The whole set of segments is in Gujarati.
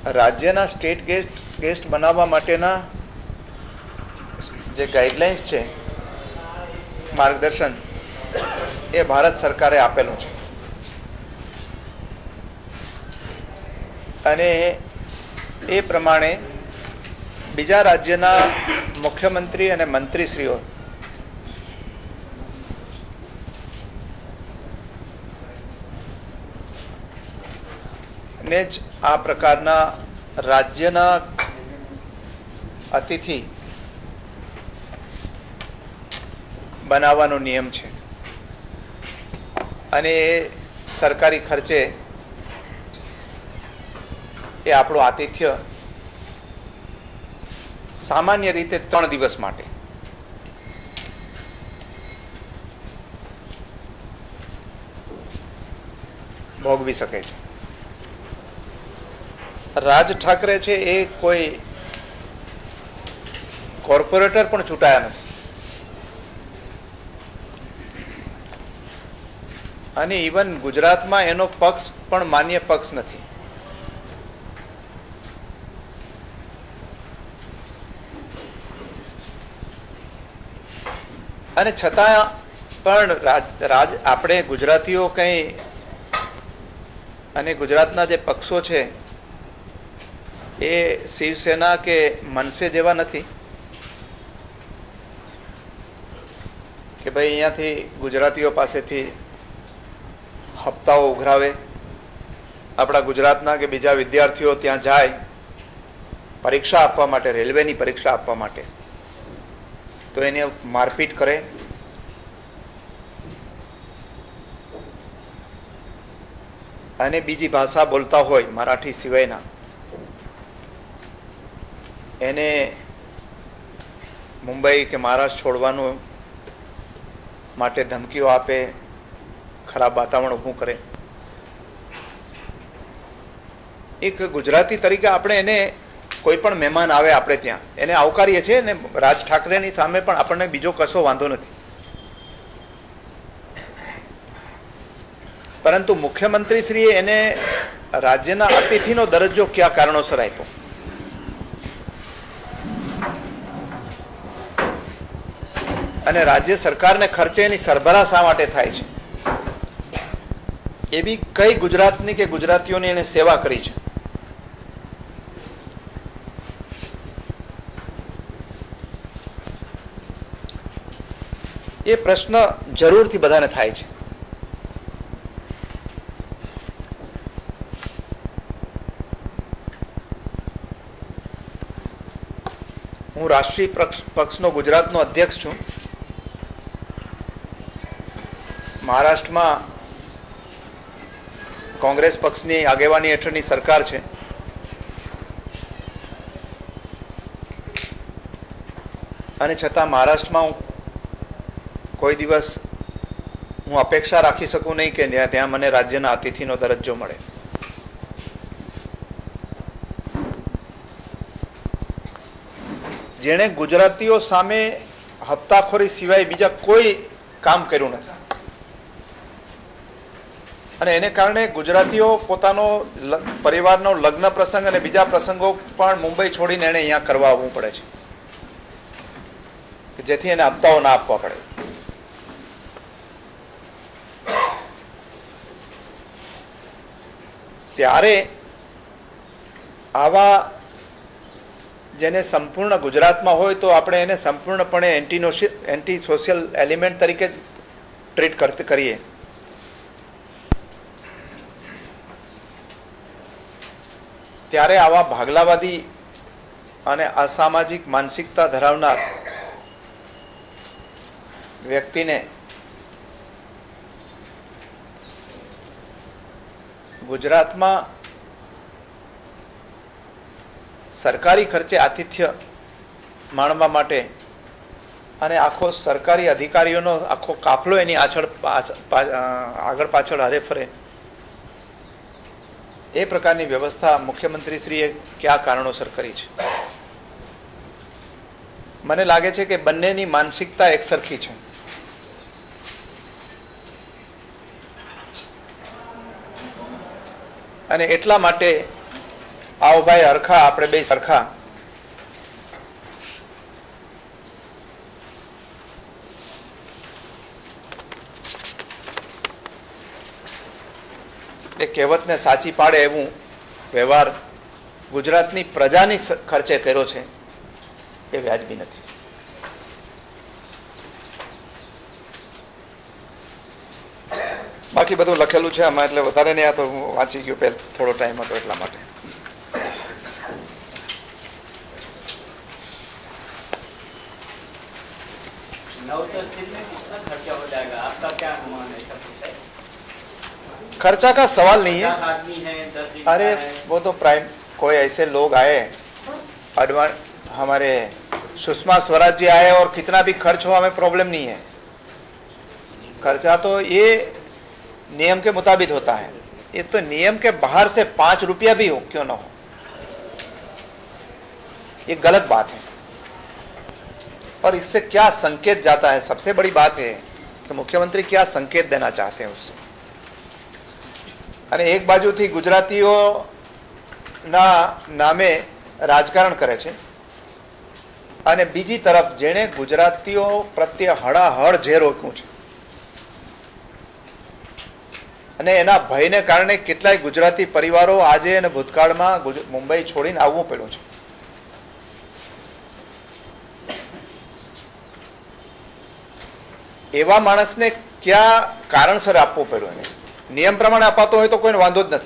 રાજ્યના સ્ટેટ ગેસ્ટ બનાવવા માટેના જે ગાઈડલાઇન્સ છે, માર્ગદર્શન, એ ભારત સરકારે આપેલું છે અને એ પ્રમાણે બીજા રાજ્યના મુખ્યમંત્રી અને મંત્રીશ્રીઓ ને જ આ પ્રકારના રાજ્યના અતિથિ બનાવવાનો નિયમ છે અને એ સરકારી ખર્ચે એ આપણું આતિથ્ય સામાન્ય રીતે 3 દિવસ માટે ભોગવી શકે છે. રાજ ઠાકરે છે એ કોઈ કોર્પોરેટર પણ ચૂંટાયા નથી અને ઇવન ગુજરાતમાં એનો પક્ષ પણ માન્ય પક્ષ નથી. અને છતાં પણ આપણે ગુજરાતીઓ કંઈ અને ગુજરાતના જે પક્ષો છે એ શિવસેના કે મનસે જેવા નથી કે ભાઈ અહીંયાથી ગુજરાતીઓ પાસેથી હપ્તાઓ ઉઘરાવે, આપણા ગુજરાતના કે બીજા વિદ્યાર્થીઓ ત્યાં જાય પરીક્ષા આપવા માટે, રેલવેની પરીક્ષા આપવા માટે, તો એને મારપીટ કરે, અને બીજી ભાષા બોલતા હોય મરાઠી સિવાયના એને મુંબઈ કે મહારાષ્ટ્ર છોડવાનું માટે ધમકીઓ આપે, ખરાબ વાતાવરણ ઊભું કરે. એક ગુજરાતી તરીકે આપણે એને કોઈ પણ મહેમાન આવે આપણે ત્યાં એને આવકારીએ છીએ ને રાજ ઠાકરેની સામે પણ આપણને બીજો કશો વાંધો નથી. પરંતુ મુખ્યમંત્રીશ્રીએ એને રાજ્યના અતિથિનો દરજ્જો કયા કારણોસર આપ્યો? અને રાજ્ય સરકારને ખર્ચે એની સરભરા શા માટે થાય છે? એવી કઈ ગુજરાતની કે ગુજરાતીઓની એને સેવા કરી છે? એ પ્રશ્ન જરૂરથી બધાને થાય છે. હું રાષ્ટ્રીય પક્ષનો ગુજરાતનો અધ્યક્ષ છું. મહારાષ્ટ્રમાં કોંગ્રેસ પક્ષની આગેવાની હેઠળની સરકાર છે. અને છતાં મહારાષ્ટ્રમાં હું કોઈ દિવસ હું અપેક્ષા રાખી શકું નહીં કે ત્યાં મને રાજ્યના અતિથિનો દરજ્જો મળે. જેણે ગુજરાતીઓ સામે હપ્તાખોરી સિવાય બીજા કોઈ કામ કર્યું નથી અને એને કારણે ગુજરાતીઓ પોતાનો પરિવારનો લગ્ન પ્રસંગ અને બીજા પ્રસંગો પણ મુંબઈ છોડીને એને અહીંયા કરવા આવવું પડે છે જેથી એને હપ્તાઓ ના આપવા પડે. ત્યારે આવા જેને સંપૂર્ણ ગુજરાતમાં હોય તો આપણે એને સંપૂર્ણપણે એન્ટી સોશિયલ એલિમેન્ટ તરીકે જ ટ્રીટ કરીએ. ત્યારે આવા ભાગલાવાદી અને અસામાજિક માનસિકતા ધરાવનાર વ્યક્તિને ગુજરાતમાં સરકારી ખર્ચે આતિથ્ય માણવા માટે અને આખો સરકારી અધિકારીઓનો આખો કાફલો એની આગળ પાછળ હરે ફરે એ પ્રકારની વ્યવસ્થા મુખ્યમંત્રીશ્રીએ કયા કારણોસર કરી છે? મને લાગે છે કે બંનેની માનસિકતા એકસરખી છે. અને એટલા માટે आओ भाई हरखा આપણે બે સરખા એ કહેવતને સાચી પાડે એવું વ્યવહાર ગુજરાતની પ્રજાની ખર્ચે કર્યો છે એ વ્યાજબી નથી. બાકી બધું લખેલું છે આમાં એટલે વધારે નહીં. આ તો હું વાંચી ગયો પહેલા થોડો ટાઈમ હતો એટલા માટે. खर्चा का सवाल नहीं है. अरे वो तो प्राइम कोई ऐसे लोग आए हमारे सुषमा स्वराज जी आए और कितना भी खर्च हो हमें प्रॉब्लम नहीं है. खर्चा तो ये नियम के मुताबिक होता है. ये तो नियम के बाहर से 5 रुपया भी हो क्यों ना हो, ये गलत बात है. और इससे क्या संकेत जाता है, सबसे बड़ी बात है कि मुख्यमंत्री क्या संकेत देना चाहते हैं उससे. અને એક બાજુથી ગુજરાતીઓના નામે રાજકારણ કરે છે અને બીજી તરફ જેણે ગુજરાતીઓ પ્રત્યે હળાહળ ઝેર રોક્યું છે અને એના ભયને કારણે કેટલાય ગુજરાતી પરિવારો આજે અને ભૂતકાળમાં મુંબઈ છોડીને આવવું પડ્યું છે. એવા માણસને ક્યાં કારણસર આપવું પડ્યું એને નિયમ પ્રમાણે અપાતો હોય તો કોઈને વાંધો જ નથી.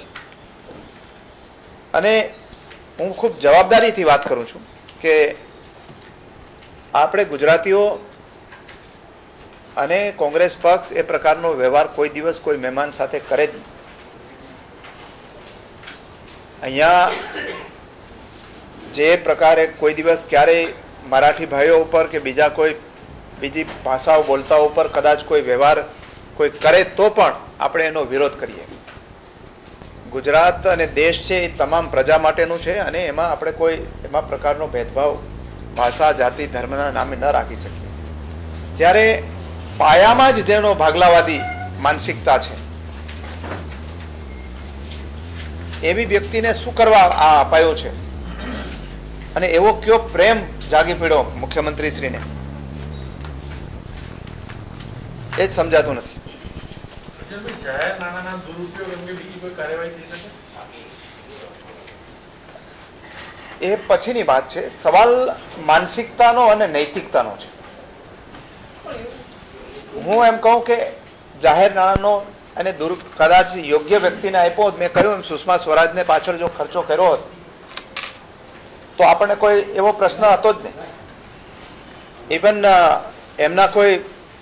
અને હું ખૂબ જવાબદારીથી વાત કરું છું કે આપણે ગુજરાતીઓ અને કોંગ્રેસ પક્ષ એ પ્રકારનો વ્યવહાર કોઈ દિવસ કોઈ મહેમાન સાથે કરે જ નહીં. અહીંયા જે પ્રકારે કોઈ દિવસ ક્યારેય મરાઠી ભાઈઓ ઉપર કે બીજા કોઈ બીજી ભાષાઓ બોલતા ઉપર કદાચ કોઈ વ્યવહાર કોઈ કરે તો પણ આપણે એનો વિરોધ કરીએ. ગુજરાત અને દેશ છે એ તમામ પ્રજા માટેનું છે અને એમાં આપણે કોઈ એમાં પ્રકારનો ભેદભાવ ભાષા જાતિ ધર્મના નામે ન રાખી શકીએ. જ્યારે પાયામાં જ જેનો ભાગલાવાદી માનસિકતા છે એવી વ્યક્તિને શું કરવા આ અપાયો છે અને એવો કયો પ્રેમ જાગી પડ્યો મુખ્યમંત્રીશ્રીને એ જ સમજાતું નથી. એ પછીની વાત છે. સવાલ માનસિકતાનો અને નૈતિકતાનો છે. હું એમ કહું કે જાહેર નાણાંનો અને કદાચ યોગ્ય વ્યક્તિને આપ્યો હોત, મેં કહ્યું એમ સુષ્મા સ્વરાજને પાછળ જો ખર્ચો કર્યો હોત તો આપણને કોઈ એવો પ્રશ્ન હતો જ નહીં. ઇવન એમના કોઈ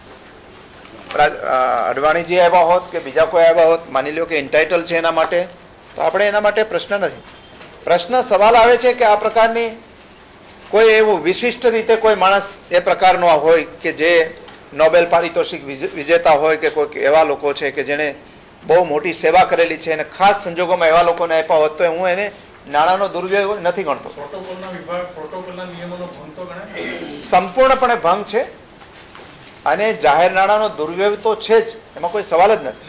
અડવાણીજી આવ્યા હોત કે બીજા કોઈ આવ્યા હોત, માની લો કે એન્ટાઇટલ છે એના માટે, તો આપણે એના માટે પ્રશ્ન નથી. પ્રશ્ન સવાલ આવે છે કે આ પ્રકારની કોઈ એવું વિશિષ્ટ રીતે કોઈ માણસ એ પ્રકારનો હોય કે જે નોબેલ પારિતોષિક વિજેતા હોય કે કોઈ એવા લોકો છે કે જેણે બહુ મોટી સેવા કરેલી છે અને ખાસ સંજોગોમાં એવા લોકોને આપ્યા હોત તો હું એને નાણાંનો દુર્વ્યય નથી ગણતો. સંપૂર્ણપણે ભંગ છે અને જાહેર નાણાંનો દુર્વ્યય તો છે જ, એમાં કોઈ સવાલ જ નથી.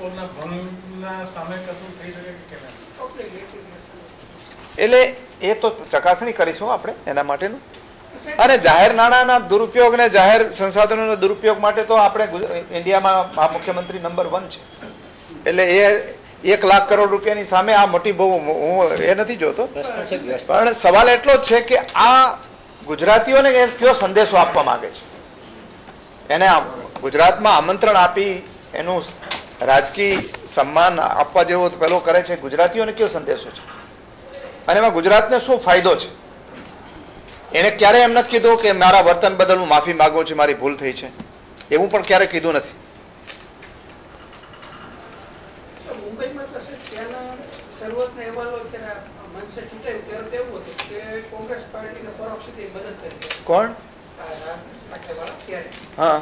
એટલે એ તો ચકાસણી કરીશું આપણે એના માટેનું. અને જાહેર નાણાંના દુરુપયોગ અને જાહેર સંસાધનોના દુરુપયોગ માટે તો આપણે ઇન્ડિયામાં મુખ્યમંત્રી નંબર 1 છે. એટલે એ 1 લાખ કરોડ રૂપિયાની સામે આ મોટી બહુ હું એ નથી જોતો. પણ સવાલ એટલો જ છે કે આ ગુજરાતીઓને કયો સંદેશો આપવા માંગે છે. એને ગુજરાતમાં આમંત્રણ આપી એનું રાજકીય સન્માન આપવા જેવો પેલો કરે છે. ગુજરાતીઓને કયો સંદેશો છે અને એમાં ગુજરાતને શું ફાયદો છે? એને ક્યારે એમ નથી કીધું કે મારા વર્તન બદલ હું માફી માંગુ છું, મારી ભૂલ થઈ છે, એવું પણ ક્યારે કીધું નથી. કોણ? હા,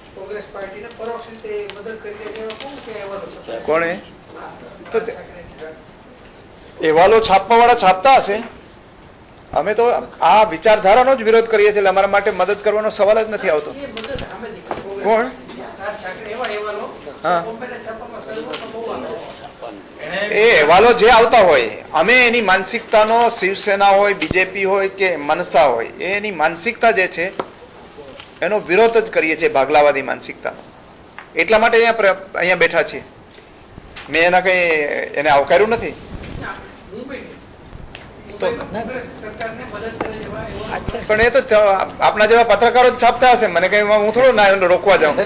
કોણે? તો અહેવાલો છાપવા વાળા છાપતા હશે. અમે તો આ વિચારધારાનો જ વિરોધ કરીએ છીએ. અમારા માટે મદદ કરવાનો સવાલ જ નથી આવતો. કોણ? હા, એ અહેવાલો જે આવતા હોય અમે એની માનસિકતાનો શિવસેના હોય, બીજેપી હોય કે મનસા હોય, એની માનસિકતા જે છે એનો વિરોધ જ કરીએ છીએ, ભાગલાવાદી માનસિકતાનો. એટલા માટે અહીંયા બેઠા છીએ. મેં એના કંઈ એને આવકાર્યું નથી. પણ એ તો આપણા જેવા પત્રકારો જ છાપતા હશે, મને કઈ હું થોડું ના રોકવા જાઉં.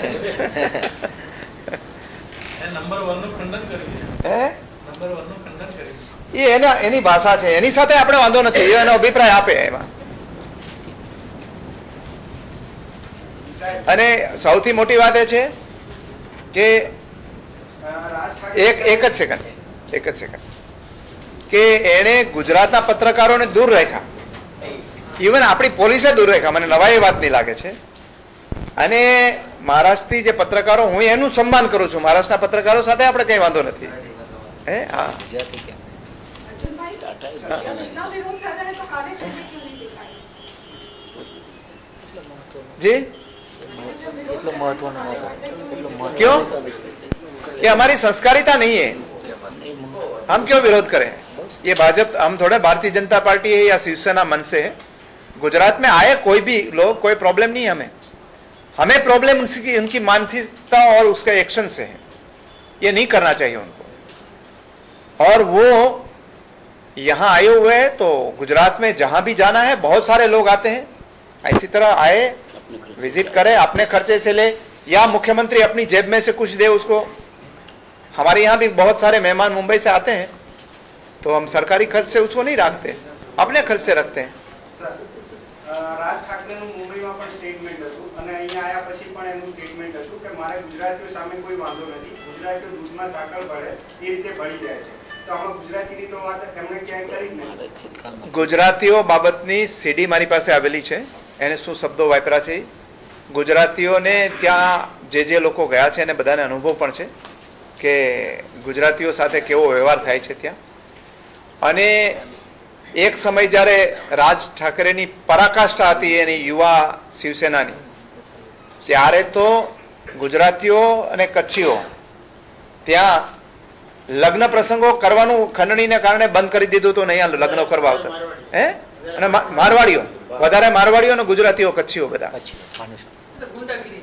એ એની ભાષા છે, એની સાથે આપણે વાંધો નથી, એનો અભિપ્રાય આપે એમાં. અને સૌથી મોટી વાત એ છે કે એક જ સેકન્ડ કે એણે ગુજરાતના પત્રકારોને દૂર રાખ્યા, ઇવન આપણી પોલીસે દૂર રાખ્યા. મને નવાઈ વાતની લાગે છે. અને મહારાષ્ટ્રથી જે પત્રકારો, હું એનું સન્માન કરું છું, મહારાષ્ટ્રના પત્રકારો સાથે આપણે કઈ વાંધો નથી. હા, જી क्यों? ये हमारी संस्कारिता नहीं है. हम क्यों विरोध करें? ये भाजपा, हम थोड़े भारतीय जनता पार्टी है या शिवसेना मन से है. गुजरात में आए कोई भी लोग, कोई प्रॉब्लम नहीं है हमें प्रॉब्लम उनकी मानसिकता और उसके एक्शन से है. ये नहीं करना चाहिए उनको. और वो यहाँ आए हुए हैं तो गुजरात में जहाँ भी जाना है बहुत सारे लोग आते हैं. इसी तरह आए, विजिट करे, अपने खर्चे से ले, या मुख्यमंत्री अपनी जेब में से कुछ दे उसको. हमारे यहाँ भी बहुत सारे मेहमान मुंबई से आते हैं, तो हम सरकारी खर्च से उसको नहीं रखते, अपने खर्च से रखते हैं. રાજ ઠાકરેનું મુંબઈમાં પણ સ્ટેટમેન્ટ હતું અને અહીંયા આયા પછી પણ એનું સ્ટેટમેન્ટ હતું કે મારે ગુજરાતીઓ સામે કોઈ વાંધો નથી, ગુજરાતીઓ દૂધમાં સાકર ભળે એ રીતે ભળી જાય છે. તો આમાં ગુજરાતીની તો વાત એમણે ક્યાંય કરી જ નહીં. ગુજરાતીઓ બાબતની સીડી મારી પાસે આવેલી છે, એને શું શબ્દો વાપર્યા છે. ગુજરાતીઓને ત્યાં જે લોકો ગયા છે એને બધાને અનુભવ પણ છે કે ગુજરાતીઓ સાથે કેવો વ્યવહાર થાય છે ત્યાં. અને એક સમય જ્યારે રાજ ઠાકરેની પરાકાષ્ઠા હતી એની યુવા શિવસેનાની, ત્યારે તો ગુજરાતીઓ અને કચ્છીઓ ત્યાં લગ્ન પ્રસંગો કરવાનું ખંડણીને કારણે બંધ કરી દીધું હતું. નહીં લગ્નો કરવા આવતા. અને મારવાડીઓ, વધારે મારવાડીઓ અને ગુજરાતીઓ, કચ્છીઓ બધા.